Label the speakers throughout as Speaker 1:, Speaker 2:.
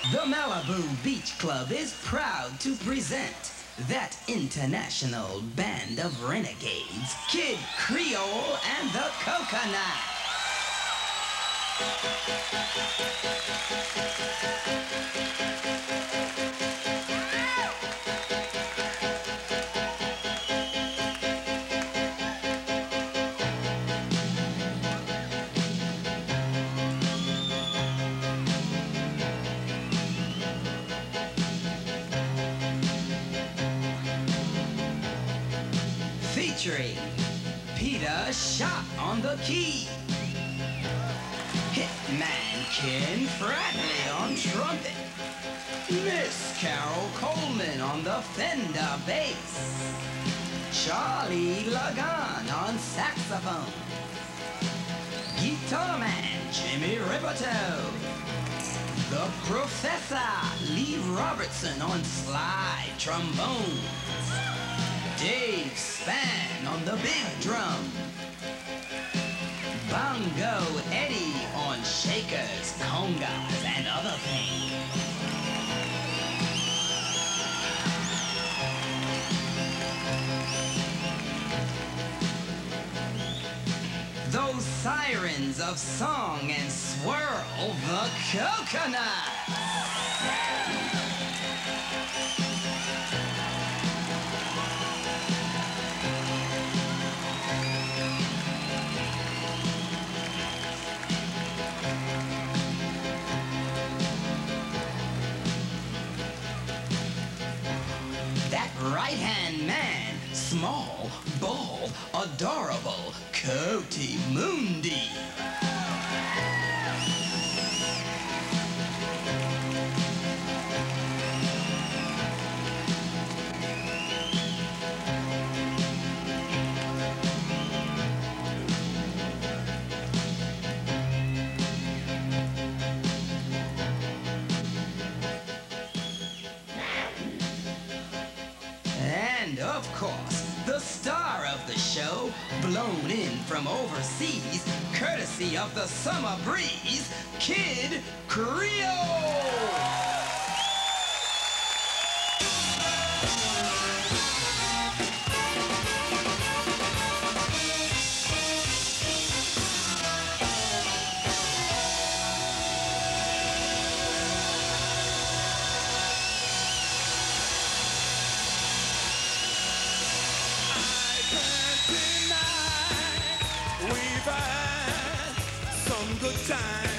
Speaker 1: The Malibu Beach Club is proud to present that international band of renegades, Kid Creole and the Coconut. Featuring Peter Shot on the key, Hitman Ken Bradley on trumpet, Miss Carol Coleman on the Fender bass, Charlie Lagan on saxophone, Guitar Man Jimmy Riboteau, the Professor Lee Robertson on slide trombone, Dave Spann on the big drum, Bongo Eddie on shakers, congas, and other things. Those sirens of song and swirl, the Coconut. Right-hand man, small, bald, adorable, CoatiMundi. And of course, the star of the show, blown in from overseas, courtesy of the summer breeze, Kid Creole!
Speaker 2: Good time.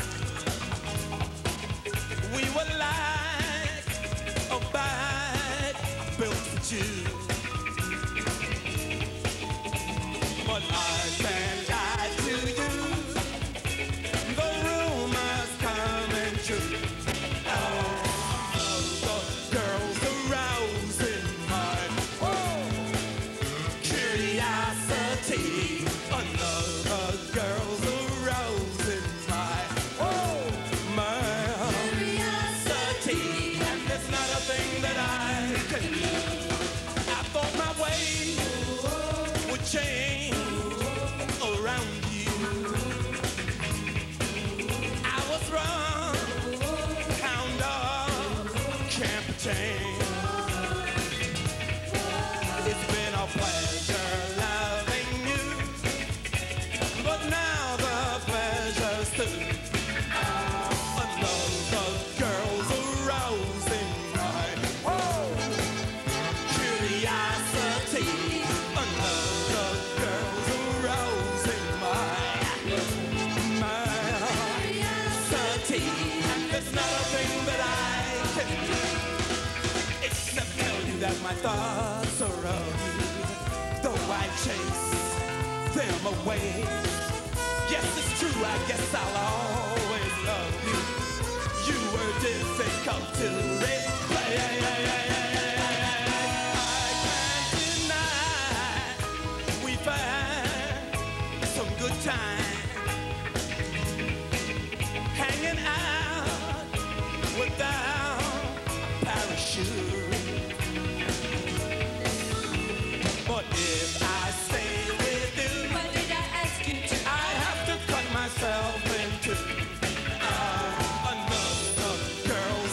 Speaker 2: We were like a bag built for two. But I can't lie to you. The rumors coming true. Oh, the girls arousing my curiosity. Another girl's arousing my curiosity, and there's not a thing that I can do. I thought my way would change around you. I was wrong, count up, can't pretend. It's been a pleasure loving you, but now the pleasure's through. Another girl's arousing my curiosity. Another girl's arousing my curiosity. And there's not a thing that I can do except tell you that my thoughts are of you, though I chase them away. Yes, it's true, I guess I'll always love you. You were difficult to replace. I can't deny we've had some good time hanging out without parachute. But if I stay with you, what did I ask you to? I have to cut myself into another girl's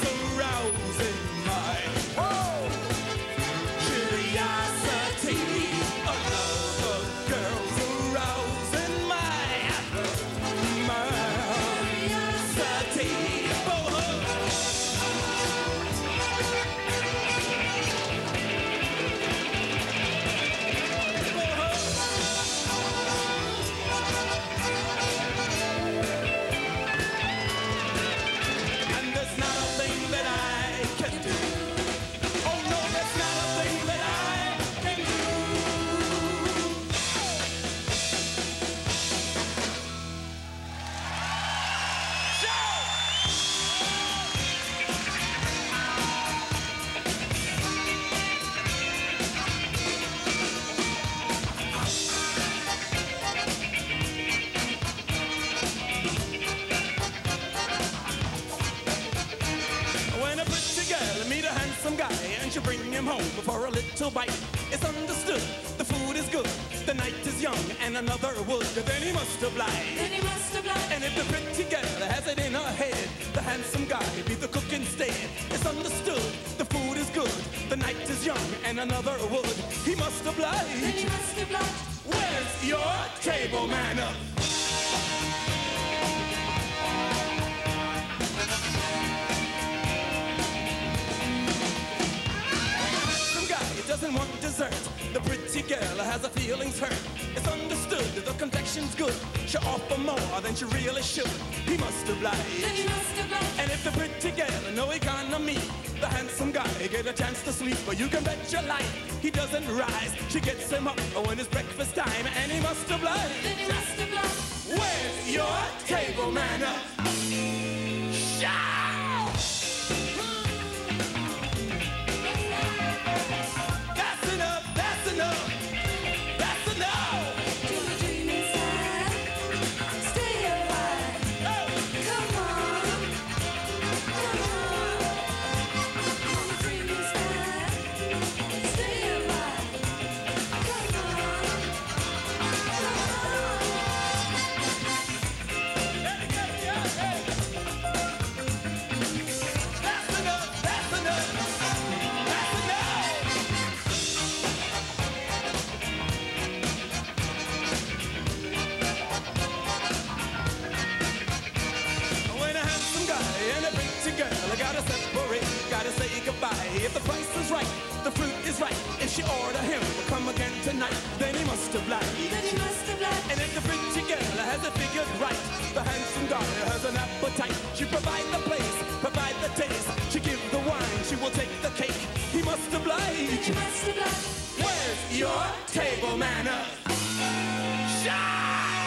Speaker 2: handsome guy and you bring him home for a little bite. It's understood, the food is good, the night is young and another would. Then he must oblige.
Speaker 3: Then he must oblige.
Speaker 2: And if the pretty girl has it in her head, the handsome guy be the cook instead. It's understood, the food is good, the night is young and another would. He must oblige.
Speaker 3: Then he must oblige.
Speaker 2: Where's your table manner? Doesn't want dessert. The pretty girl has her feelings hurt. It's understood the confection's good. She offer more than she really should. He must oblige.
Speaker 3: Then he must oblige.
Speaker 2: And if the pretty girl no economy, the handsome guy get a chance to sleep. But you can bet your life he doesn't rise. She gets him up when it's breakfast time, and he must oblige.
Speaker 3: Then he must oblige.
Speaker 2: Where's your table manner? Shout! If the price is right, the fruit is right. If she order him to come again tonight, then he must oblige.
Speaker 3: Then he must oblige.
Speaker 2: And if the pretty girl has it figured right, the handsome daughter has an appetite. She provide the place, provide the taste. She give the wine, she will take the cake. He must oblige.
Speaker 3: Then he must oblige.
Speaker 2: Where's your table manner? Shout!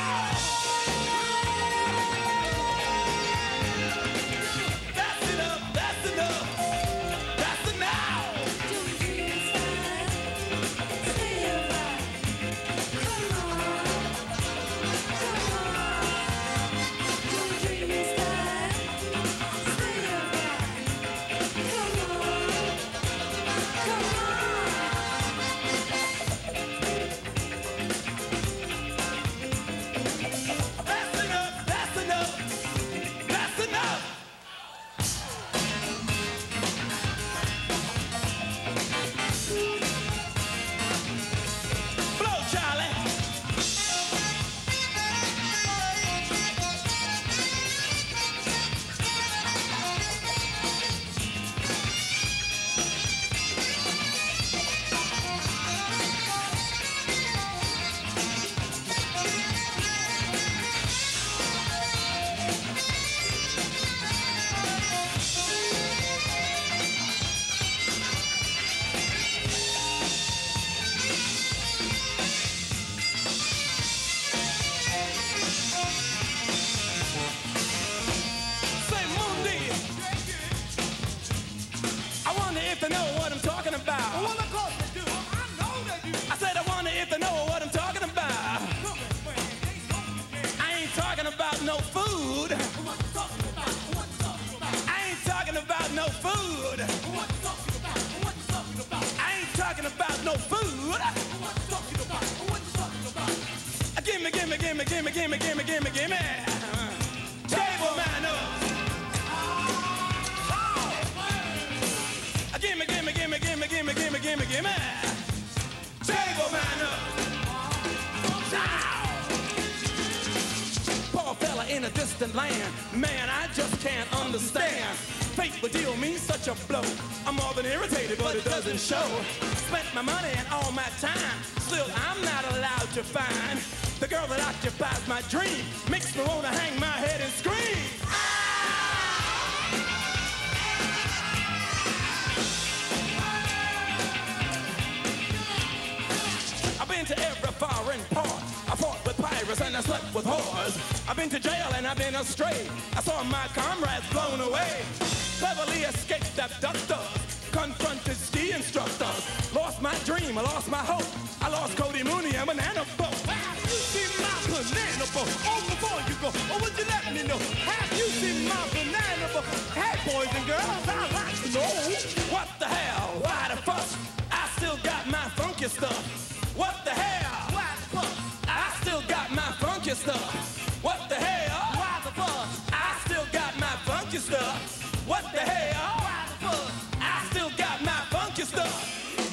Speaker 2: Gimme. Table manners. Gimme. Table manners. Poor fella in a distant land. Man, I just can't understand. Fate would deal me such a blow. I'm more than irritated, but it doesn't show. Spent my money and all my time. Still, I'm not allowed to find the girl that occupies my dream. Makes me wanna hang my head and scream. I've been to every foreign part. I fought with pirates and I slept with whores. I've been to jail and I've been astray. I saw my comrades blown away. Cleverly escaped abductors. Confronted ski instructors. Lost my dream, I lost my hope. I lost CoatiMundi and banana boat. Have you seen my banana boat? Oh, before you go, oh, would you let me know? Have you seen my banana boat? Hey, boys and girls, I'd like to know. What the hell? stuff. What the hell? Why the fuss? I still got my funky stuff. What the hell? Why the fuss? I still got my funky stuff.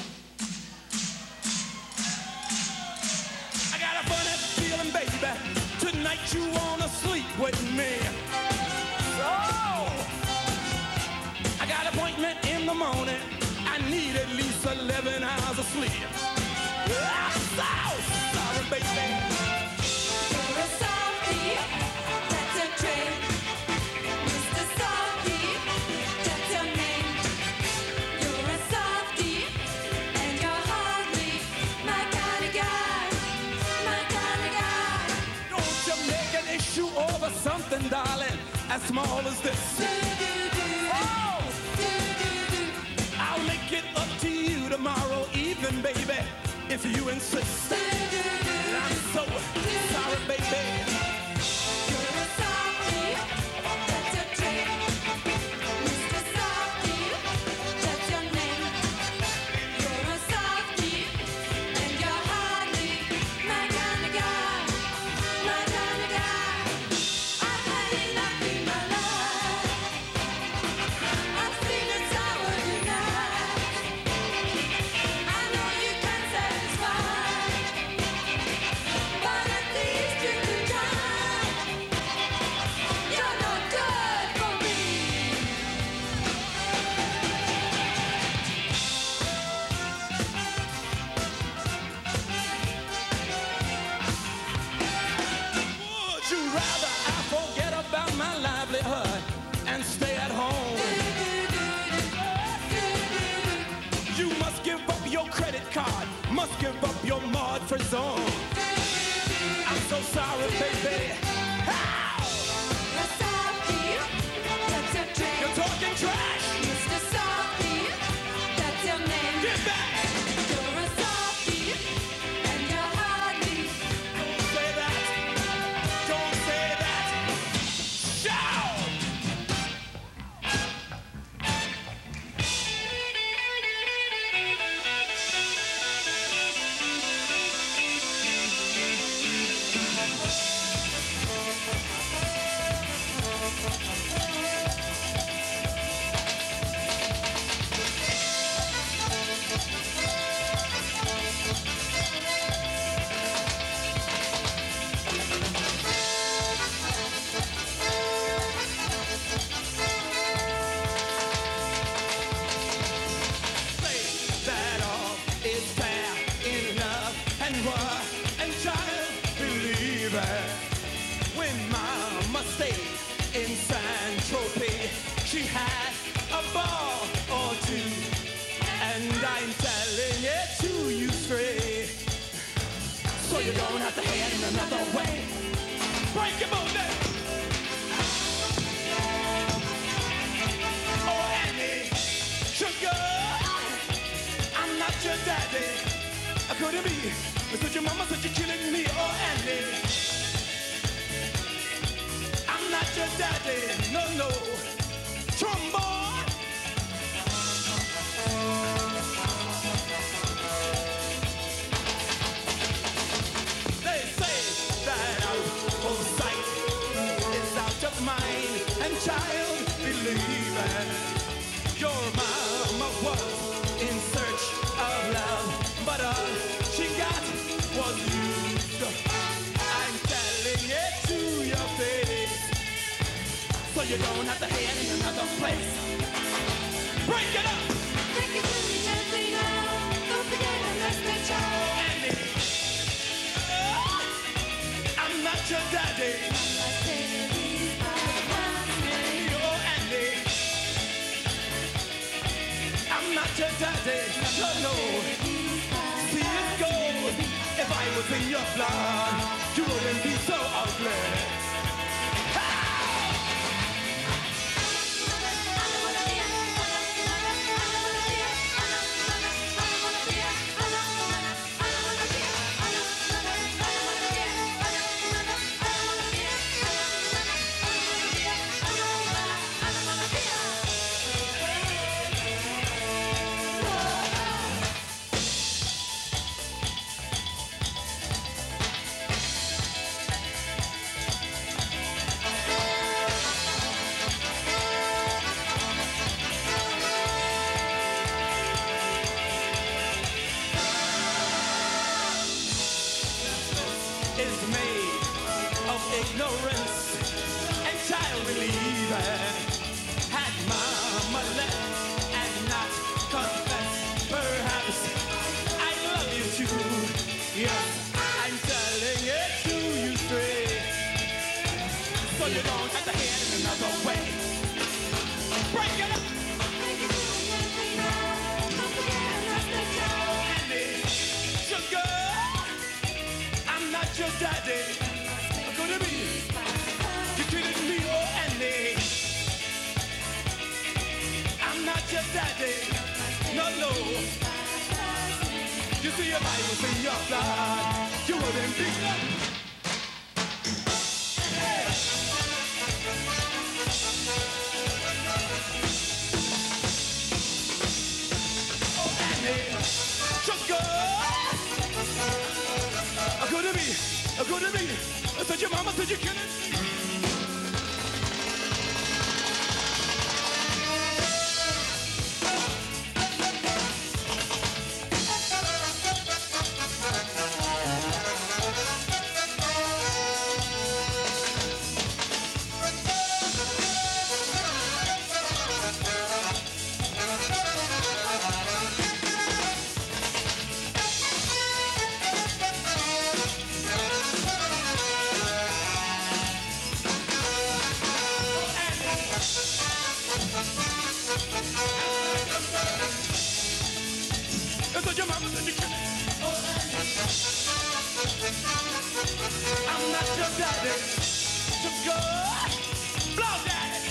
Speaker 2: I got a funny feeling, baby. Tonight you wanna sleep with me. Oh! I got an appointment in the morning. I need at least 11 hours of sleep. I'm so sorry, baby.
Speaker 3: You're a softie, that's a trick. Mr. Softie, that's your name. You're a softie, and you're hardly my kind of guy, my kind of guy.
Speaker 2: Don't you make an issue over something, darling, as small as this. Oh! I'll make it up to you tomorrow evening, baby, if you insist. I'm so sorry, baby.
Speaker 3: You're a softie, that's a trick. Mr. Softie, that's your name. You're a softie, and you're hardly my kind of guy, my kind of guy. I've had enough in my life. I'm feeling sour tonight. I know you can satisfy, but at least you can try. You're not good for me.
Speaker 2: Would you rather I forget about my livelihood and stay at home? You must give up your credit card, must give up your mod for zone. I'm so sorry, baby. How?
Speaker 3: A softie, that's a trick.
Speaker 2: You're talking trash.
Speaker 3: Mr. Softie, that's your name.
Speaker 2: Get back.
Speaker 3: You're a softie, and you're hardly.
Speaker 2: Don't say that. Don't say that. Shout! Say that all is fair enough and what and child believe it. When mama stayed in San Tropez, she had a ball or two, and I'm telling it to you straight, so you don't have to head in another way. Break your booty. Oh, Annie, sugar, I'm not your daddy. I couldn't be. But your mama said you're killing me. Oh, Annie, I'm not your daddy. No, no. Trombone. They say that out of sight is out of mind, and child, believe it. Your mama was in search of love, but all she got was used. I'm telling it to your face, so you don't have to head in another place. Break it up!
Speaker 3: Take it to me gently now. Don't forget to rest the child.
Speaker 2: Annie, I'm not your daddy.
Speaker 3: I say these words.
Speaker 2: Oh, Annie, I'm not your daddy. No, no. See it goes. If I was in your blood, you wouldn't be so ugly. know. You see, if I was in your blood, you wouldn't be left. Sugar, good to me. I said your mama said you kill it. I'm not your daddy, just go blow daddy.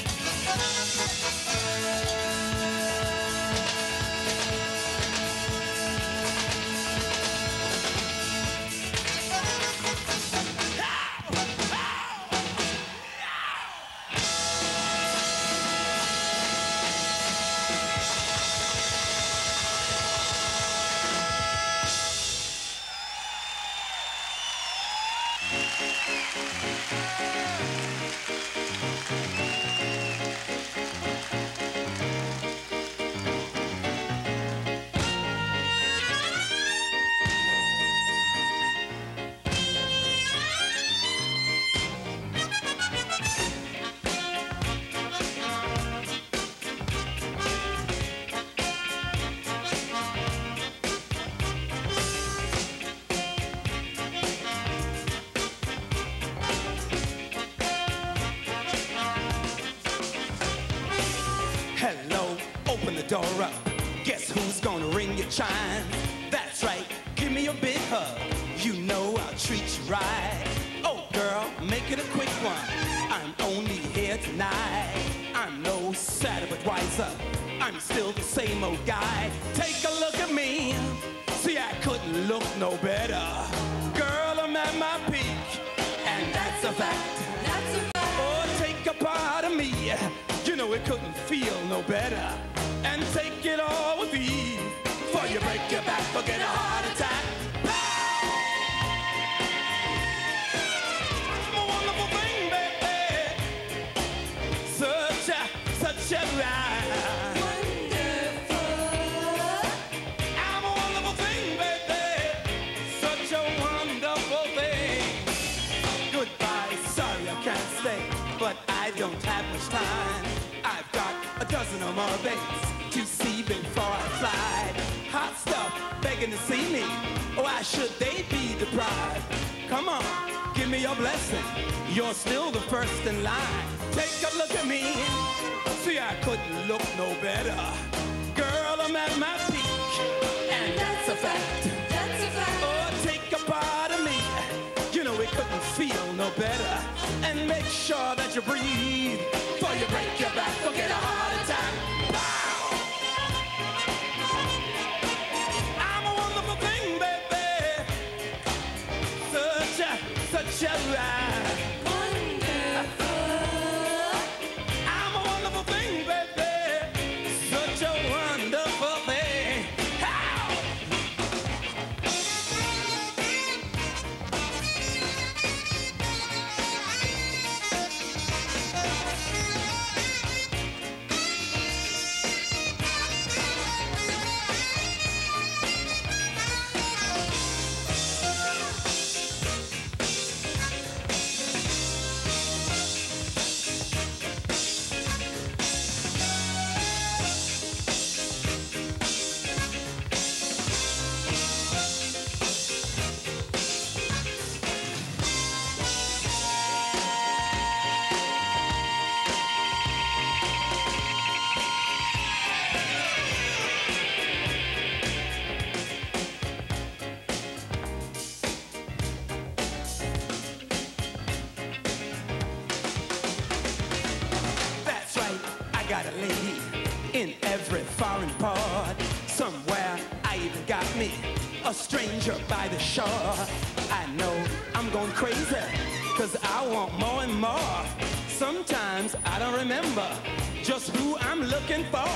Speaker 2: Hello, open the door up. Guess who's gonna ring your chime? That's right, give me a big hug. You know I'll treat you right. Oh girl, make it a quick one. I'm only here tonight. I'm no sadder but wiser. I'm still the same old guy. Take a look at me. See, I couldn't look no better. Girl, I'm at my peak, and that's a fact.
Speaker 3: That's a fact.
Speaker 2: Oh, take a part of me. You know it couldn't feel no better. And take it all with ease. Before you break your back or get a heart attack. I'm a wonderful thing, baby. Such a ride.
Speaker 3: Wonderful.
Speaker 2: I'm a wonderful thing, baby. Such a wonderful thing. Goodbye, sorry I can't stay, but I don't have much time. I've got a dozen or more days to see before I fly. Hot stuff begging to see me. Why should they be deprived? Come on, give me your blessing. You're still the first in line. Take a look at me. See, I couldn't look no better. Girl, I'm at my peak, and that's a fact.
Speaker 3: That's a fact.
Speaker 2: Oh, take a part of me. You know it couldn't feel no better. And make sure that you breathe before you break your back or get a heart attack. Wow! I'm a wonderful thing, baby. Such a ride.
Speaker 3: Wonderful.
Speaker 2: I'm a wonderful thing, baby. Such a wonderful thing. How? Got a lady in every foreign part. somewhere. I even got me a stranger by the shore. I know I'm going crazy, 'cause I want more and more. Sometimes I don't remember just who I'm looking for.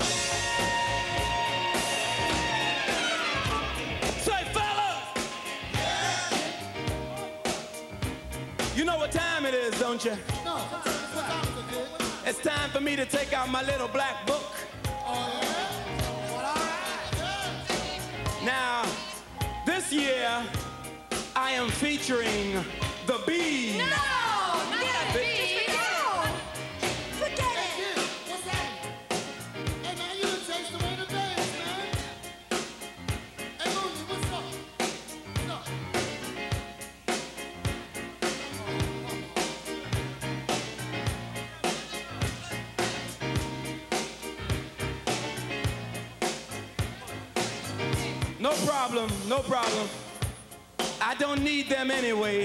Speaker 2: Say, fellas! Yeah. You know what time it is, don't you?
Speaker 4: No, what time is it, kid?
Speaker 2: It's time for me to take out my little black book.
Speaker 4: Oh, yeah? Well, all right. Yeah.
Speaker 2: Now, this year, I am featuring the bees.
Speaker 3: No, not the bees. No. Forget
Speaker 4: Hey,
Speaker 3: it.
Speaker 4: kid, what's that? Hey, man, you done chased away the dance, man. Hey, Mooney, what's up? What's up?
Speaker 2: No problem, no problem. I don't need them anyway.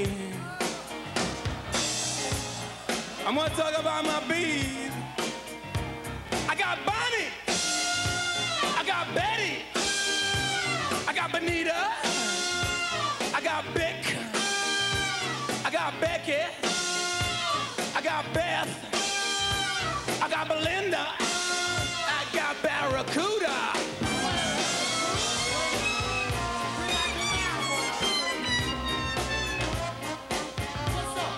Speaker 2: I'm gonna talk about my bees. I got Bonnie. I got Betty. I got Benita. I got Bick. I got Becky. I got Beth. I got Belinda. I got Barracuda.
Speaker 4: What's up?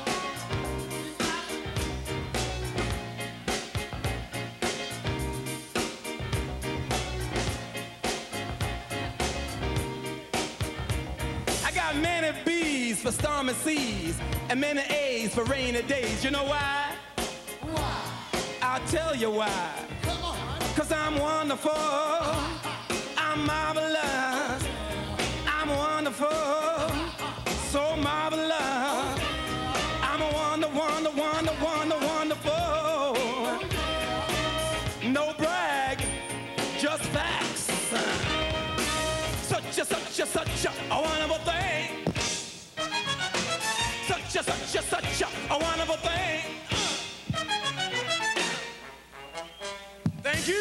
Speaker 2: I got many B's for stormy seas and many A's for rainy days. You know why?
Speaker 4: Why?
Speaker 2: I'll tell you why.
Speaker 4: Come on.
Speaker 2: 'Cause I'm wonderful. I'm marvelous. I'm wonderful. So marvelous. I'm a wonderful. No brag, just facts. Such a wonderful thing. Such a wonderful thing. Thank you.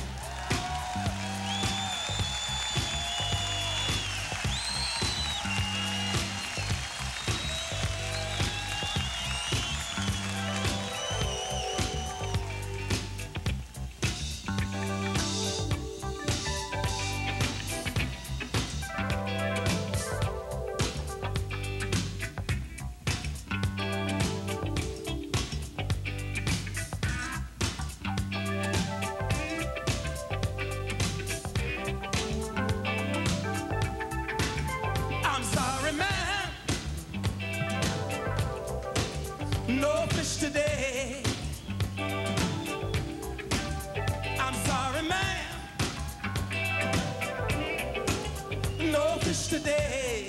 Speaker 2: I'm sorry, man. No fish today. I'm sorry, man. No fish today.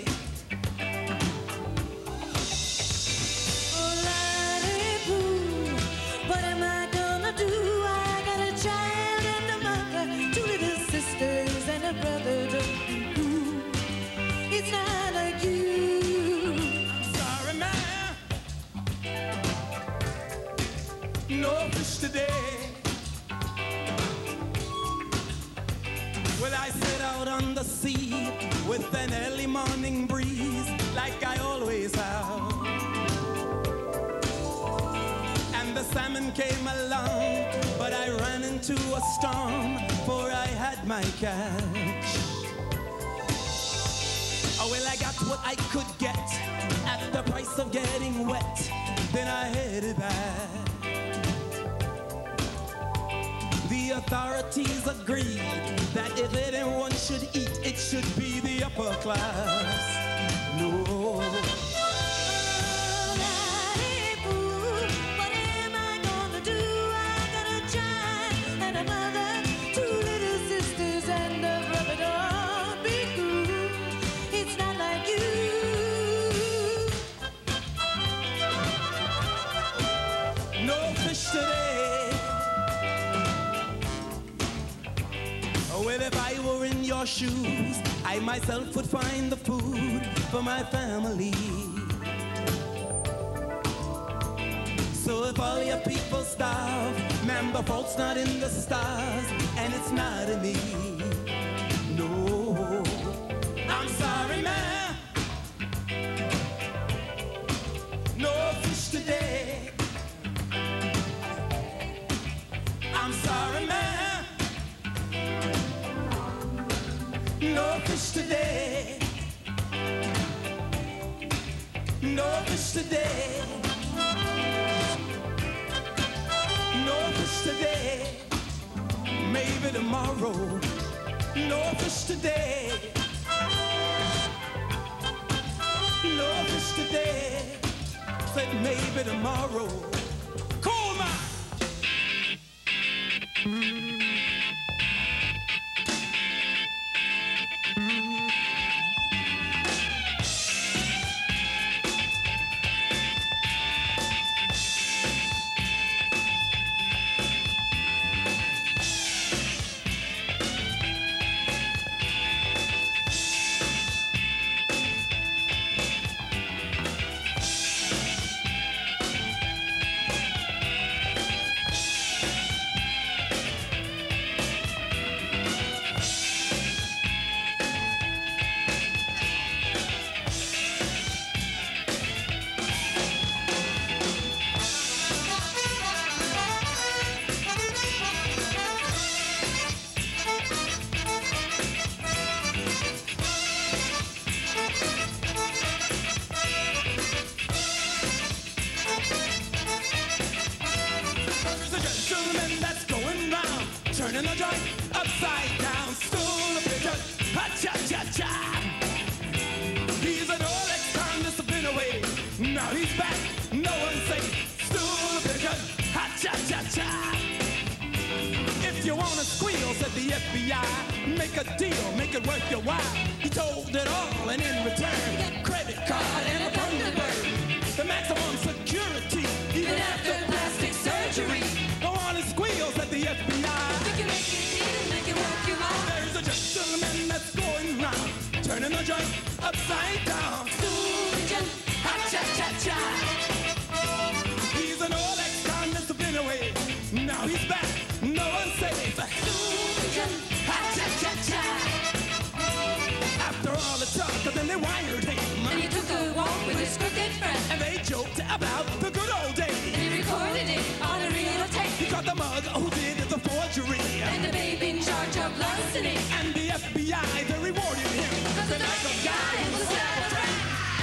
Speaker 3: Oh, lady-boo, what am I gonna do? I got a child and a mother, two little sisters and a brother. It's not like you.
Speaker 2: Sorry, man. No fish today. Well, I set out on the sea with an early morning breeze, like I always have. And the salmon came along, but I ran into a storm, for I had my catch. Oh, well, I got what I could get at the price of getting wet. Then I headed back. The authorities agreed that if anyone should eat, it should be the upper class. No.
Speaker 3: Lady-boo, what am I gonna do? I got a child and a mother, two little sisters and a brother. Don't be cruel. It's not like you.
Speaker 2: No fish today. Oh, well, if I were in your shoes, I myself would find the food for my family. So if all your people starve, man, the fault's not in the stars, and it's not in me. fish today. No fish today. No fish today. Maybe tomorrow. No fish today. No fish today. Said maybe tomorrow. Cool man. Turning the joint upside down, stool of pigeon, ha-cha-cha-cha. He's an old ex-convict that's been away. Now he's back, no one's safe. Stool of pigeon, ha-cha-cha-cha. If you wanna squeal, said the FBI, make a deal, make it worth your while. He told it all, and in return, credit card and a Thunderbird. The maximum security, even after plastic surgery. Go on and squeal, said the FBI. There's a gentleman that's going round, turning the joint upside down. Ha-cha-cha-cha. He's an old ex-convict that's been away. Now he's back, no one's safe. Ha-cha-cha-cha. After all the talk, then they wired him.
Speaker 3: And he took a walk with his crooked friend.
Speaker 2: And they joked about the good old days.
Speaker 3: And he recorded it on a reel of tape.
Speaker 2: He caught the mug who did the forgery.
Speaker 3: And the babe in charge of larceny.
Speaker 2: And the FBI, they rewarded him.
Speaker 3: Cause the nice guy was not a friend.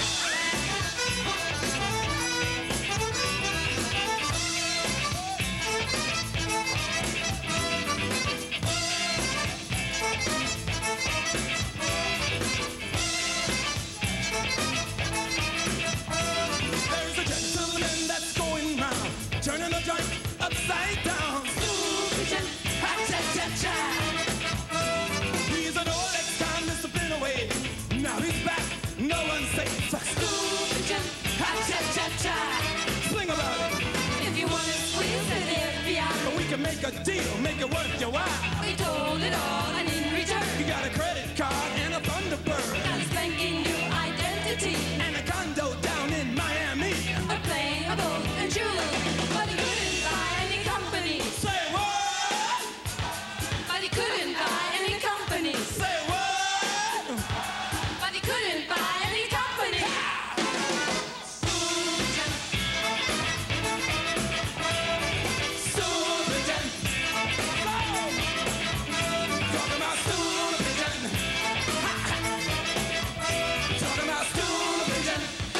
Speaker 2: There's a gentleman that's going round, turning the joint upside down. Ha-cha-cha-cha. He's an old ex-convict that's been away. Now he's back, no one's safe. Ha-cha-cha-cha. Sing about it.
Speaker 3: If you want to squeeze to the FBI,
Speaker 2: We can make a deal, make it worth your while.
Speaker 3: we told it all, and in return,
Speaker 2: You got a credit card and a Thunderbird.
Speaker 3: got a spanking new identity.
Speaker 2: And a condo down in Miami.
Speaker 3: A plane, a boat, and jewels. But he couldn't buy any company.
Speaker 2: Say what?
Speaker 3: But he couldn't buy any company.
Speaker 2: Say what?
Speaker 3: But he couldn't buy any company.
Speaker 2: Stool pigeon. Talking about stool pigeon. Talking about stool pigeon.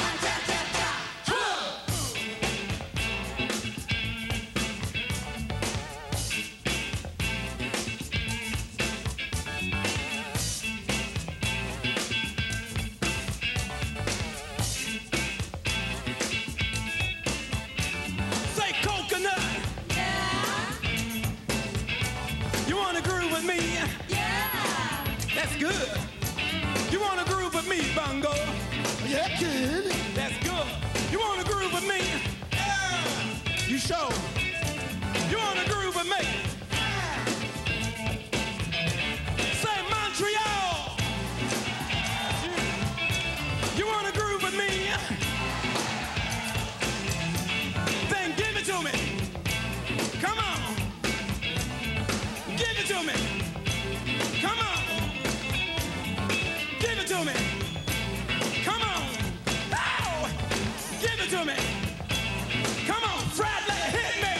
Speaker 2: Say coconut.
Speaker 3: Yeah,
Speaker 2: You wanna groove with me?
Speaker 3: yeah.
Speaker 2: That's good. You wanna groove with me, Bongo?
Speaker 4: Yeah, kid.
Speaker 2: That's good. You wanna groove with me? Yeah. You show. You wanna groove with me? Say Montreal. You wanna groove with me? Then give it to me. Come on. Give it to me. Come on. Give it to me. Come on. Ow! Give it to me. Come on, Bradley, hit me.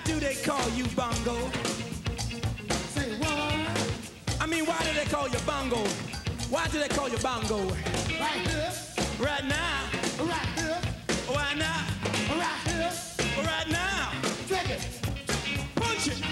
Speaker 2: do they call you Bongo?
Speaker 4: Say what?
Speaker 2: I mean, why do they call you Bongo? Why do they call you Bongo?
Speaker 4: Right here,
Speaker 2: Right now.
Speaker 4: right here,
Speaker 2: Why not?
Speaker 4: right here.
Speaker 2: Right now.
Speaker 4: Take it.
Speaker 2: Punch it.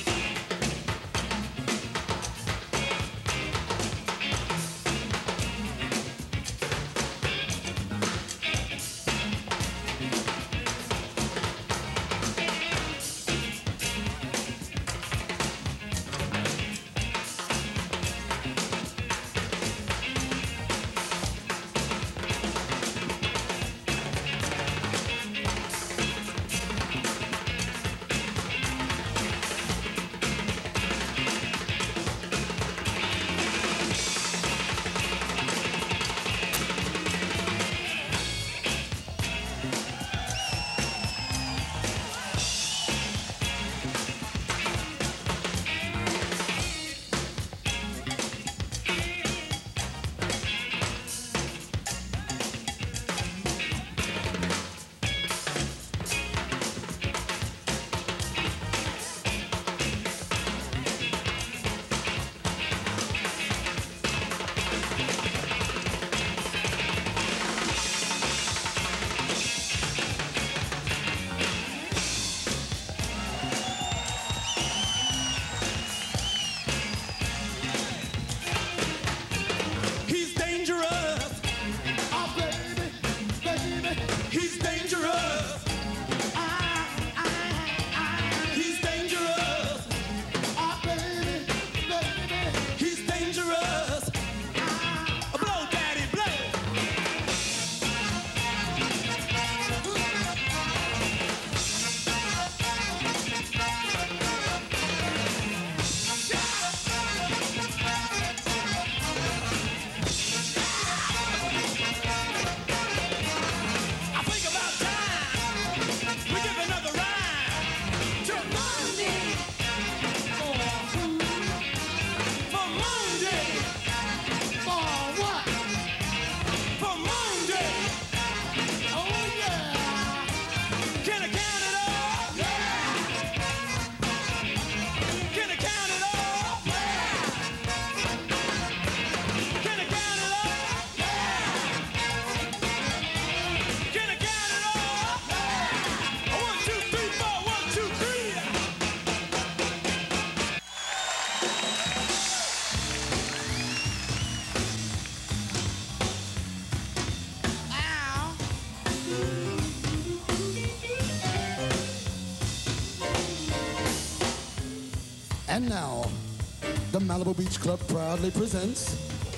Speaker 4: And now, the Malibu Beach Club proudly presents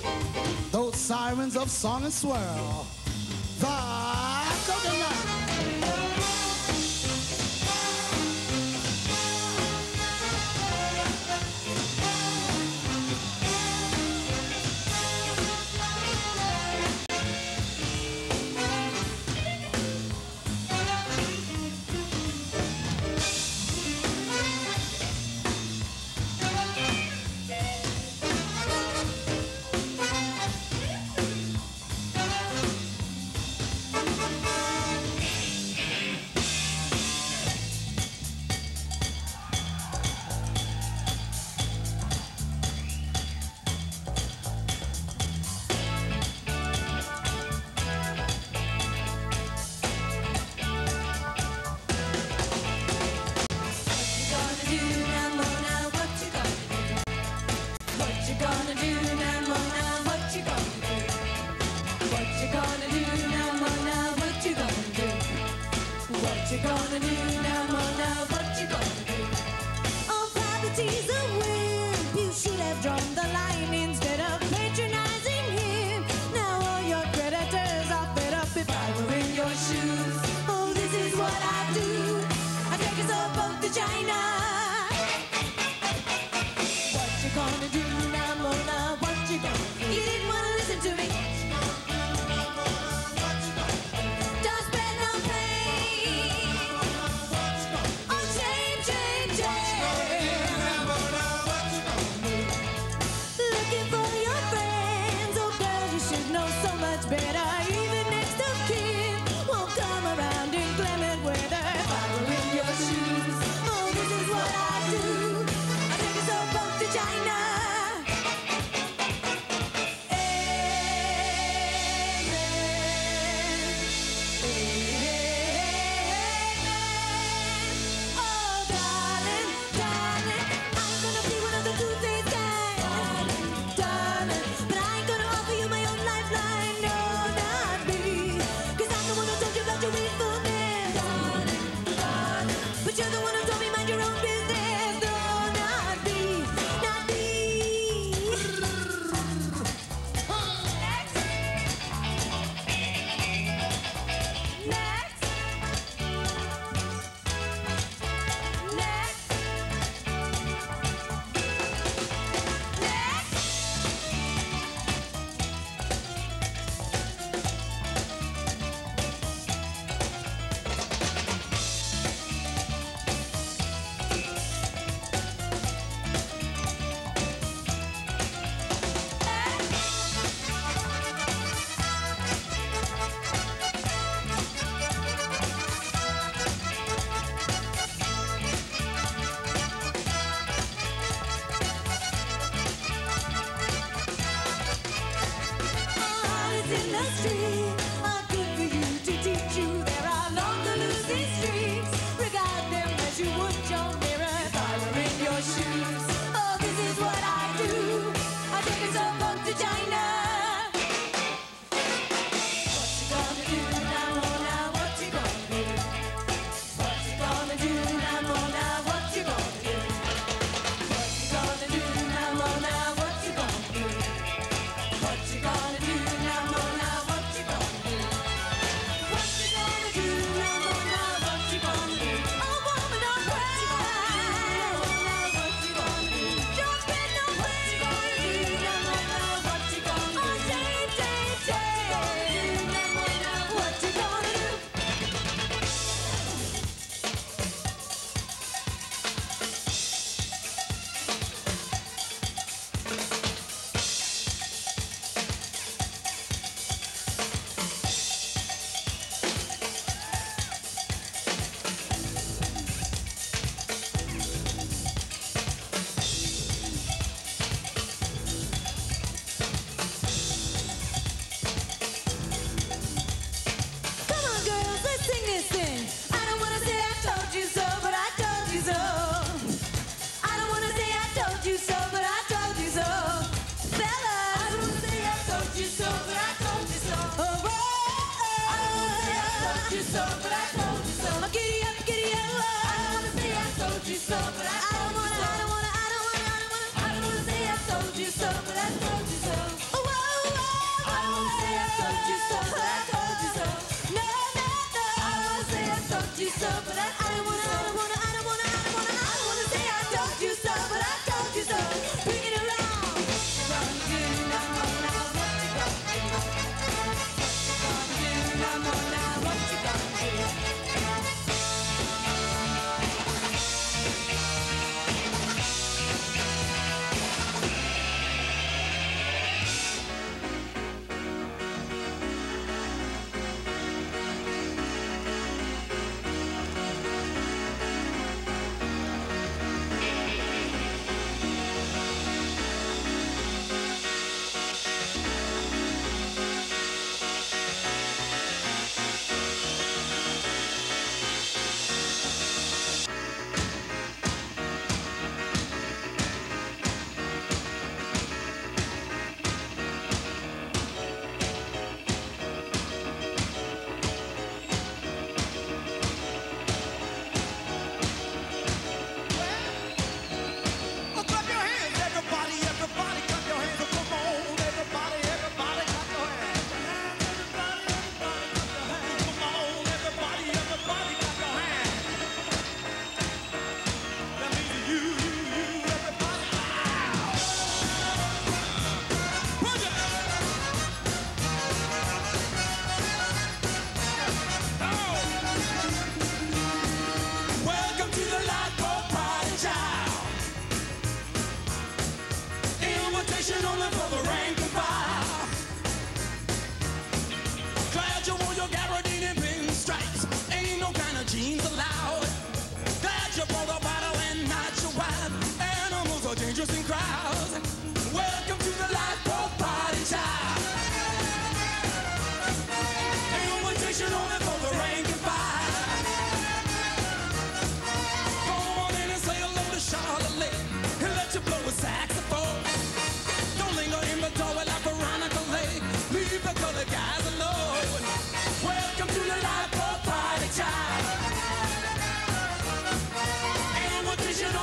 Speaker 4: those sirens of song and swirl, the Coconut.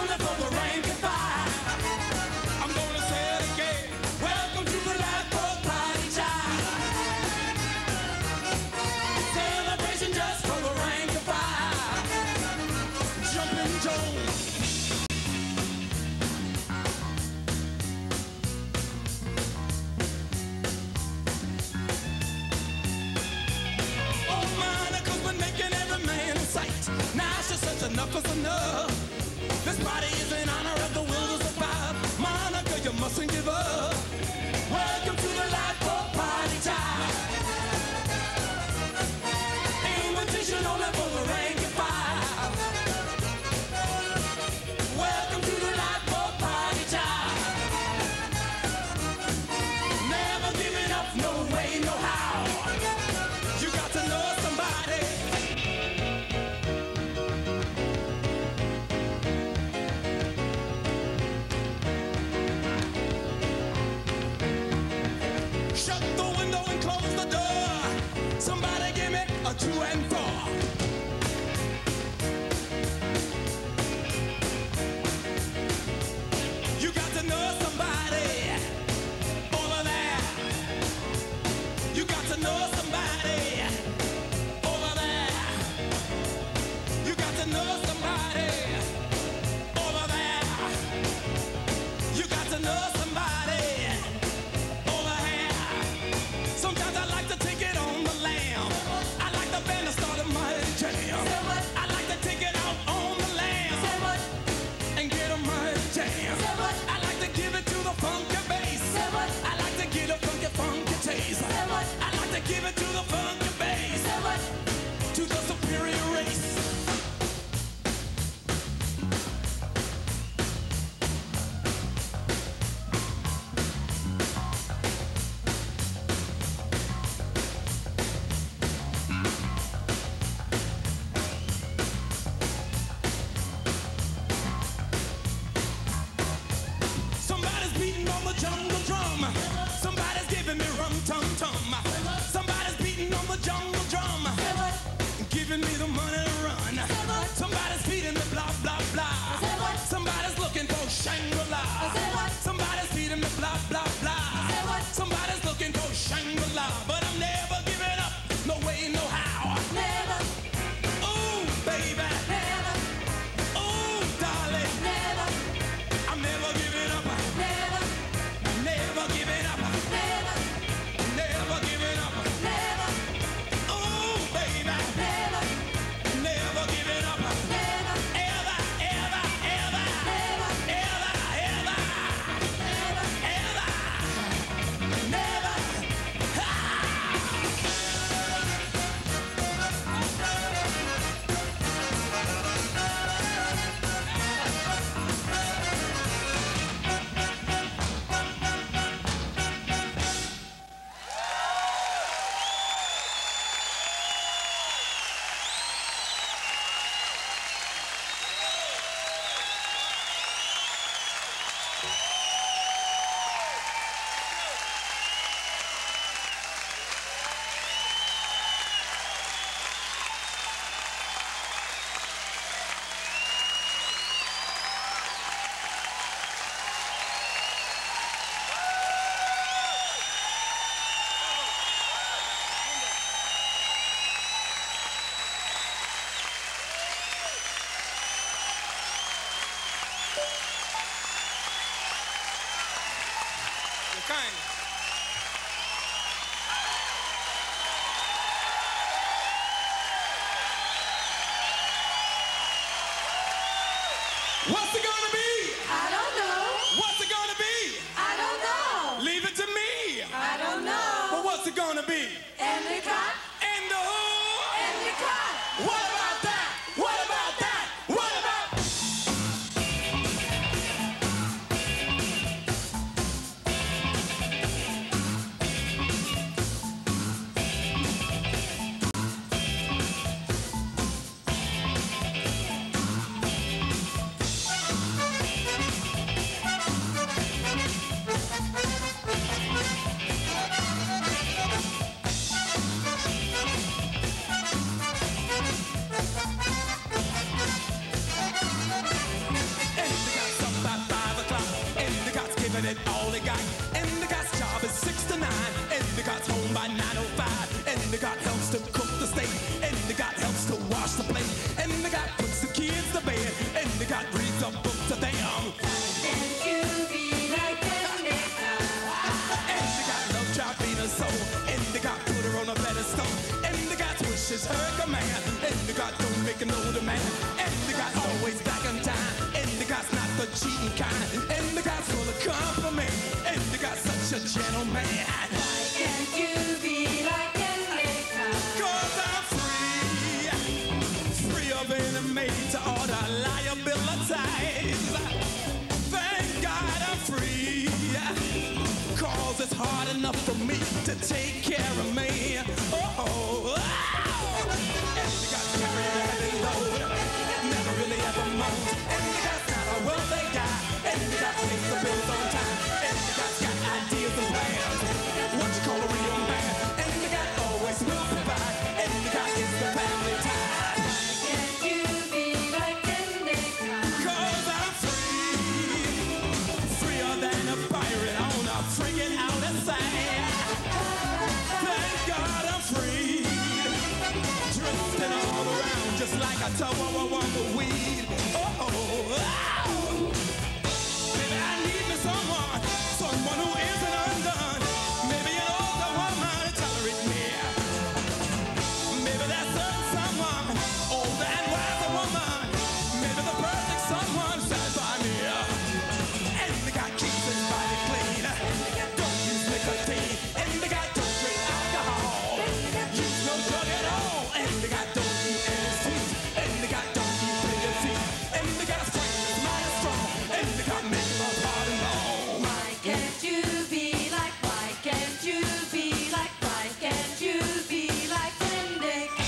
Speaker 2: only for the rank and file. I'm gonna say it again. Welcome to the Lifeboat Party Child. Celebration just for the rank and file. Jumping Jones. Oh, Monica's been making every man in sight. Now she says enough is enough. This party is in honor of the will to survive. Monica, you mustn't give up. Welcome to the Lifeboat Party Time. Invitation only for the rank and file. Welcome to the Lifeboat Party Time. Never giving up, no way, no how. You got to know somebody. Shut the window and close the door. Somebody give me a 2 and 4. You got to know somebody over there. You got to know somebody over there. You got to know somebody over there. You got to know somebody over here. Sometimes I like to take it on the lamb. I like the band to start a mighty jam. I like to take it out on the lamb and get a mighty jam. I like to give it to the funky bass. I like to get a funky, funky taste. I like to give it to the funky bass. To the superior race. Somebody's beating on the jungle drum. Somebody's giving me rum tum tum. Somebody's beating on the jungle drum, giving me the money to run. Somebody's feeding me blah blah blah. Somebody's looking for Shangri-La. Somebody's feeding me blah blah blah. Somebody's looking for Shangri-La. But I'm never giving up, no way, no how. Ooh, baby. Ooh, darling. I'm never giving up. Never giving up. Never giving up. Ooh, baby. Never giving up. Ever, ever, ever. Ever, ever. Ever. Never. Kind. What's it gonna be?
Speaker 3: I don't know.
Speaker 2: What's it gonna be?
Speaker 3: I don't know.
Speaker 2: Leave it to me.
Speaker 3: I don't know.
Speaker 2: But what's it gonna be?
Speaker 3: Endicott.
Speaker 2: And the who?
Speaker 3: Endicott.
Speaker 2: What about that? What about that? What about? reads a book to them.
Speaker 3: Can't you be like Indica?
Speaker 2: And they got love dropping her soul. And they got put her on a pedestal. And they got wishes her command. And they got don't make no demand. And they got always back on time. And they got not the cheating kind. And they got full of compliment. And they got such a gentleman.
Speaker 3: Why can't you be like Indica?
Speaker 2: 'Cause I'm free. Free of being made to order liabilities. Thank God I'm free. 'Cause it's hard enough for me to take care of me. Oh, and they got carried a heavy load. Never really ever moaned. And they got not a wealthy guy. And they got paid the bills on time. And they got ideas and plans. What you call a real man. And they got always will provide. And they got is the family tie.
Speaker 3: Can't you be like Indica?
Speaker 2: 'Cause I'm free. Freer than a pirate on a frigate out of sight. Thank God I'm free. Drifting all around just like a tumbleweed. Baby, I need me someone who isn't undone. Maybe an older woman to tolerate me. Maybe that certain someone, older and wiser woman. Maybe the perfect someone satisfy me. And they got keys and body clean. Don't use nicotine. And they got don't drink alcohol. Use no drug at all. And they got don't eat any sweets. And they got don't eat bigger teeth. And they got a friend that's mighty strong. And they got make love hard and long.
Speaker 3: Why can't you be like? Why can't you be like? Why can't you be like Indica?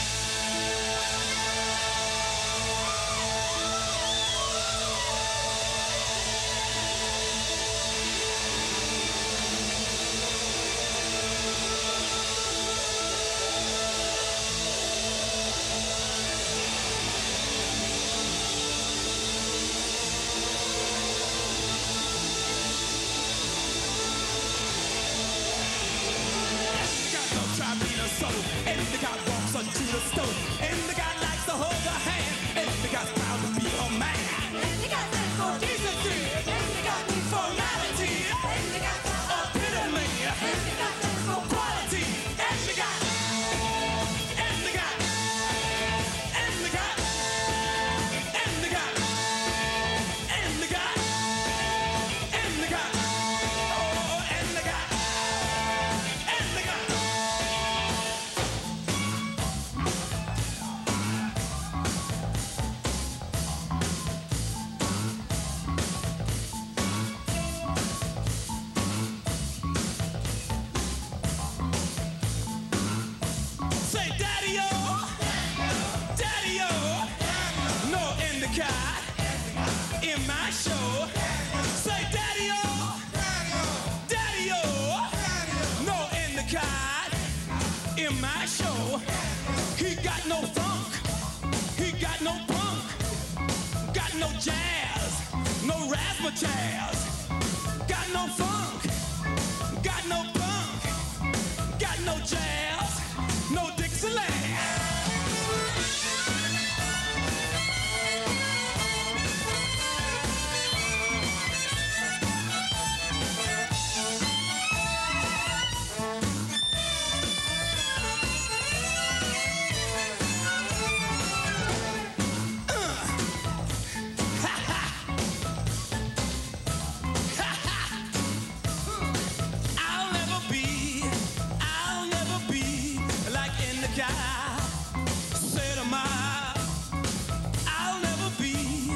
Speaker 2: They got no tribunal soul. And they got walks unto the stove. And they got likes to hold her hand. And they got proud to be her man.
Speaker 3: And they got that for
Speaker 2: Decency,
Speaker 3: And they got me for
Speaker 2: formality,
Speaker 3: And they got
Speaker 2: epitome,
Speaker 3: And they got that for
Speaker 2: quality. And they got, and they got, and they got, and they got, and they got, and they got, oh, and they got, and they got. Say daddy-o, daddy-o, no indica in my show. Say daddy-o, daddy-o, no indica in my show. He got no funk, he got no punk, got no jazz, no razzmatazz. Got no funk, got no punk, got no jazz, no Dixieland. I'll never be like Indica. Say to my, I'll never be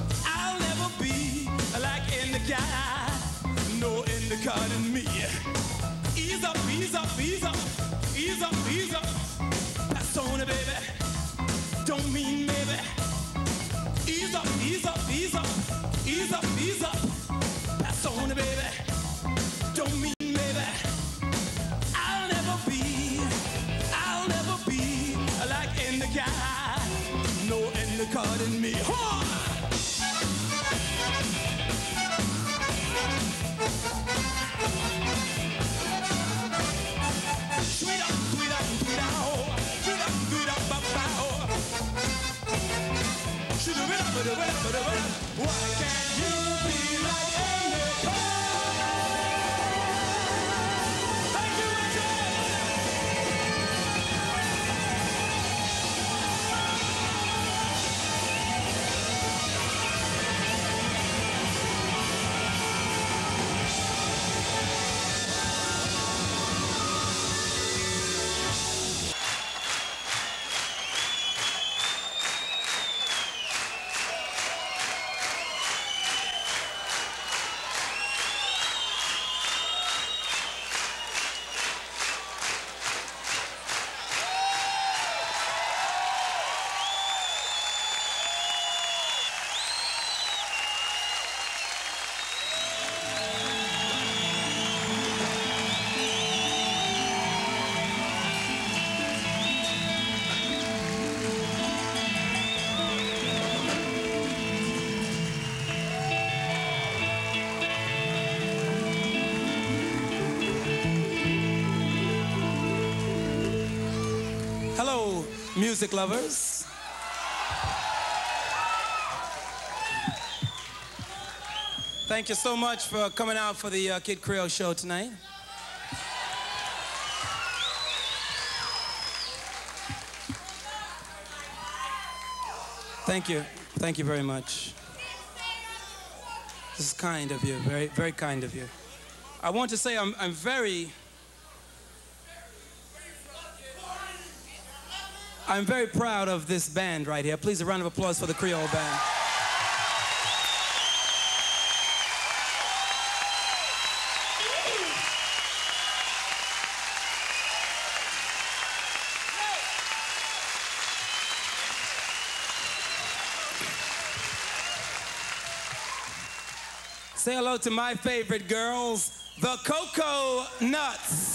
Speaker 2: like Indica. No Indica in me. Ease up, ease up, ease up, ease up, ease up. That's on it, baby. Don't mean maybe. Ease up, ease up, ease up, ease up, ease up. That's on it, baby. Don't mean maybe. I'll never be like Indica. No Indica in me. Huh!
Speaker 5: music lovers. Thank you so much for coming out for the Kid Creole show tonight. Thank you. Thank you very much. This is kind of you, very, very kind of you. I want to say I'm very proud of this band right here. Please, a round of applause for the Creole band. Say hello to my favorite girls, the Cocoa Nuts.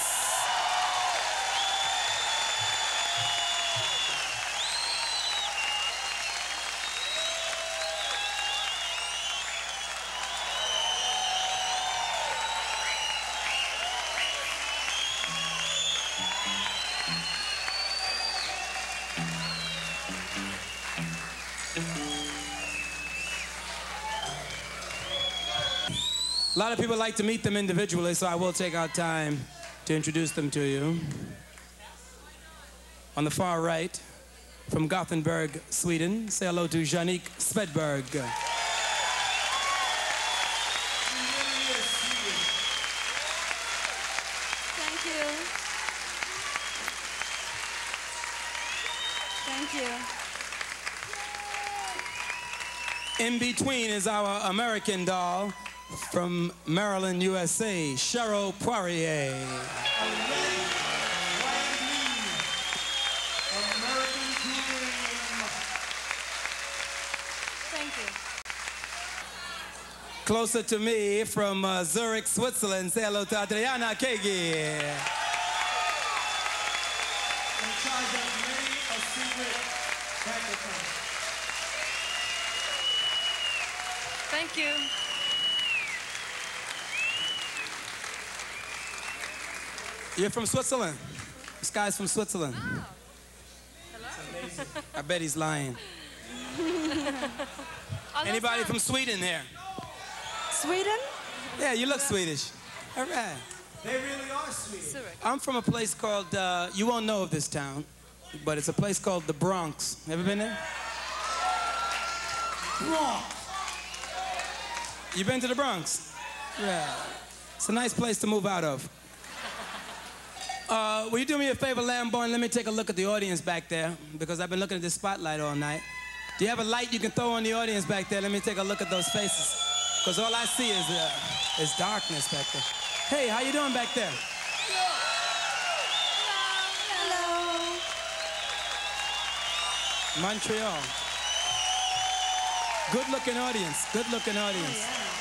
Speaker 5: A lot of people like to meet them individually, so I will take our time to introduce them to you. On the far right, from Gothenburg, Sweden, say hello to Janique Svedbert.
Speaker 3: Thank you. Thank you.
Speaker 5: In between is our American doll from Maryland, USA, Cheryl Poirier.
Speaker 3: Thank you.
Speaker 5: Closer to me from Zurich, Switzerland, say hello to Adriana, Kaegi.
Speaker 2: In charge of many a secret microphone.
Speaker 3: Thank you.
Speaker 5: You're from Switzerland? This guy's from Switzerland.
Speaker 3: Oh. Hello?
Speaker 5: I bet he's lying. Anybody from Sweden here?
Speaker 3: Sweden?
Speaker 5: Yeah, you look Swedish. All right.
Speaker 2: They really are sweet.
Speaker 5: I'm from a place called, you won't know of this town, but it's a place called the Bronx. Ever been there?
Speaker 2: Bronx.
Speaker 5: You been to the Bronx? Yeah. It's a nice place to move out of. Will you do me a favor, Lamborn? Let me take a look at the audience back there, because I've been looking at this spotlight all night. Do you have a light you can throw on the audience back there? Let me take a look at those faces, because all I see is darkness back there. Hey, how you doing back there?
Speaker 3: Hello.
Speaker 5: Montreal. Good-looking audience. Good-looking audience.
Speaker 3: Oh, yeah.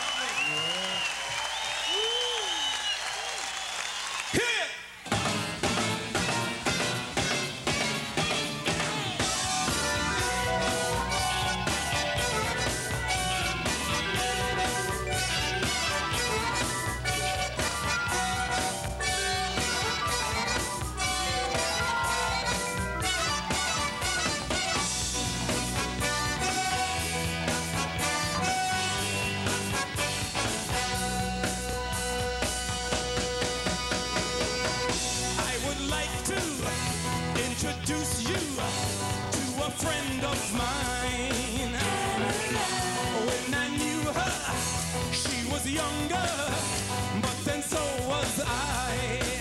Speaker 2: Introduce you to a friend of mine. When I knew her, she was younger, but then so was I.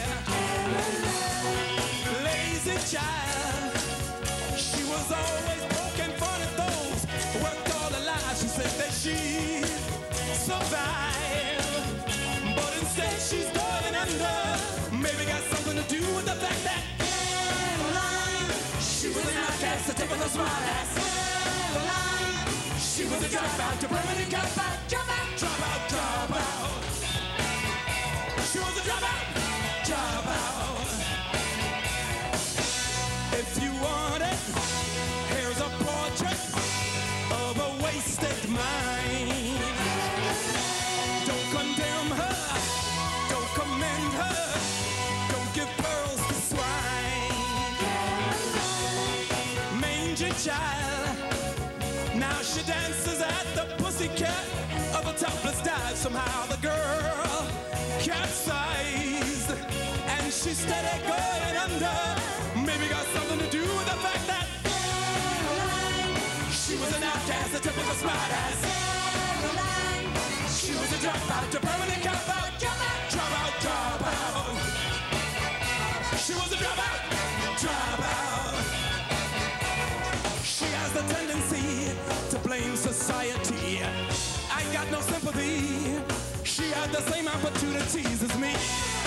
Speaker 2: Lazy child, she was always poking fun at those who worked all her life. She said that she survived, but instead she's going under. Maybe got something to do with the fact that she was an outcast, a typical smartass. She was a dropout, a permanent dropout, dropout, dropout, dropout. She was a dropout, dropout. If you want it, here's a portrait of a wasted mind. Don't condemn her, don't commend her, don't give pearls to swine. child. Now she dances at the pussycat of a topless dive. Somehow the girl capsized and she's steady going under. Maybe got something to do with the fact that she was an outcast, a typical smart ass. She was a dropout, a permanent cop out. Dropout, dropout. She was a dropout, dropout. She has the tendency to blame society. I got no sympathy. She had the same opportunities as me.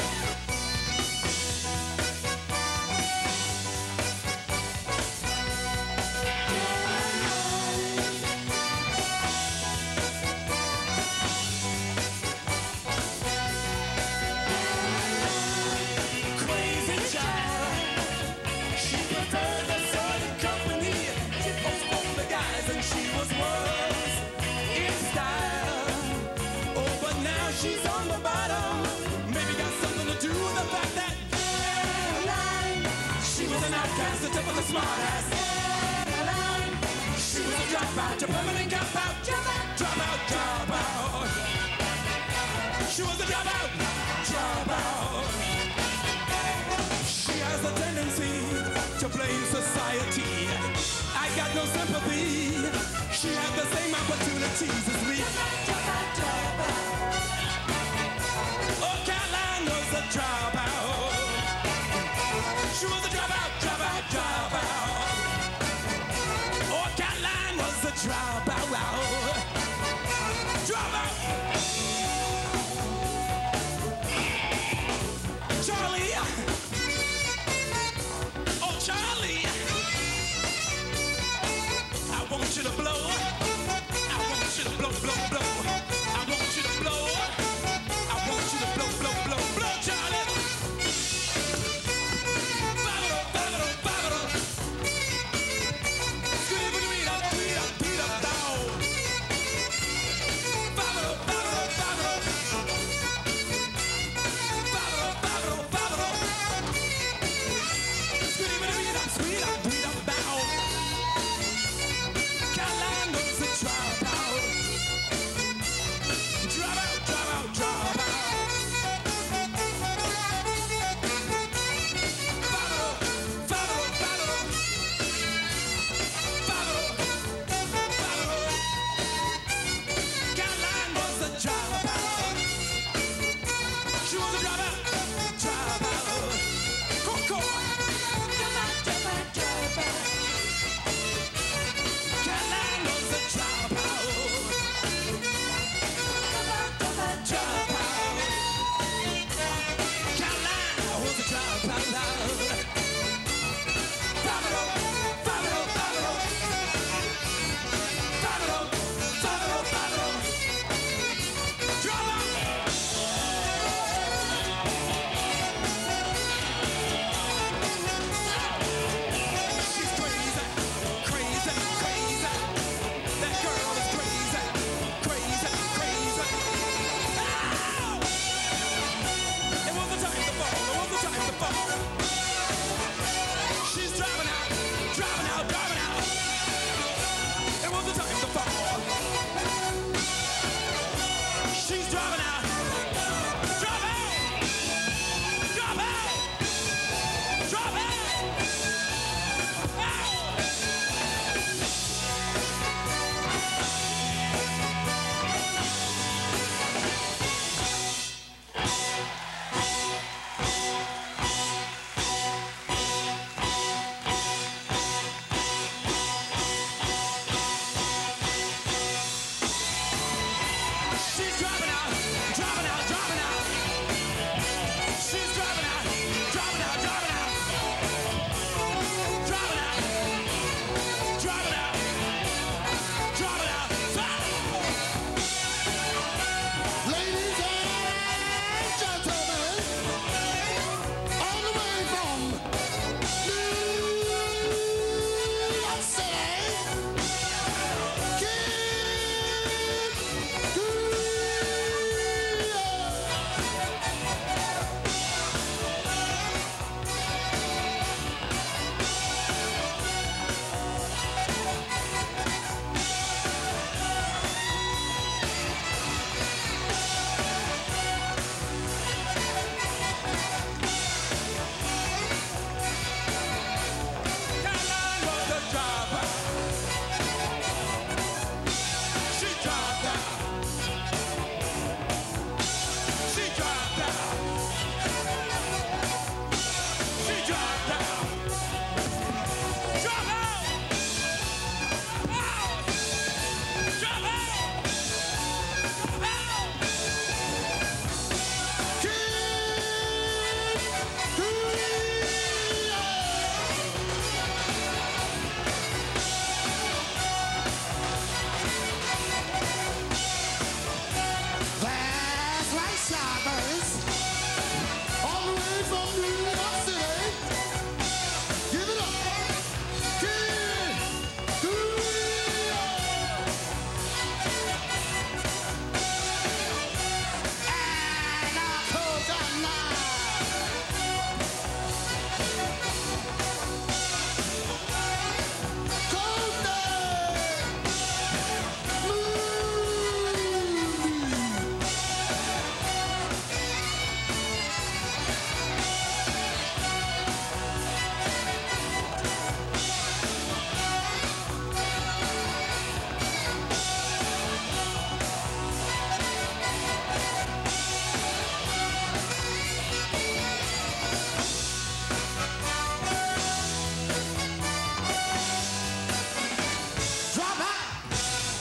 Speaker 2: She's on the bottom. Maybe got something to do with the fact that she was an outcast, a typical smartass. She was a dropout, a permanent cop out. Dropout, dropout. She was a dropout, dropout. She has a tendency to blame society. I got no sympathy. She had the same opportunities as